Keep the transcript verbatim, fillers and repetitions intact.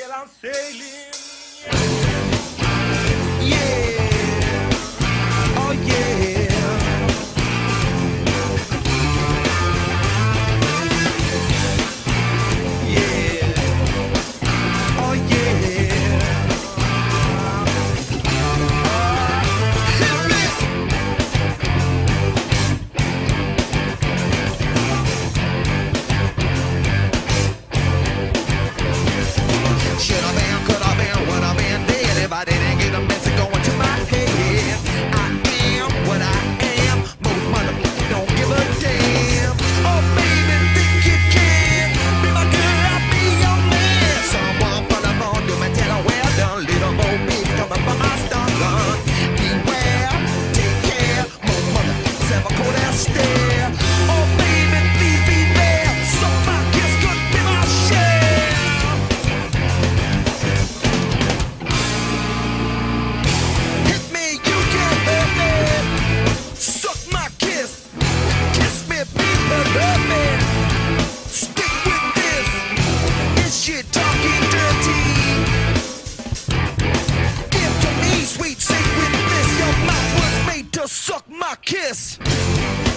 sail, I'm sailing. Yeah, oh yeah. Yeah, oh yeah. Hit me. Should I been, could I been, would I been dead if I didn't get a message going to my head? I am what I am. Most motherfuckers don't give a damn. Oh baby, think you can be my girl, I'll be your man. Someone from the phone, do me tell her well done. Little Bo Peep coming from my stun gun. Beware, take care. Most motherfuckers ever go that stare. Oh baby, please be there. So my kiss could be my share. Hit me, you can hurt me. Suck my kiss. Kiss me, people love me. Stick with this. Is she talking dirty? Give to me, sweet sacred bliss. Your mouth was made to suck my kiss.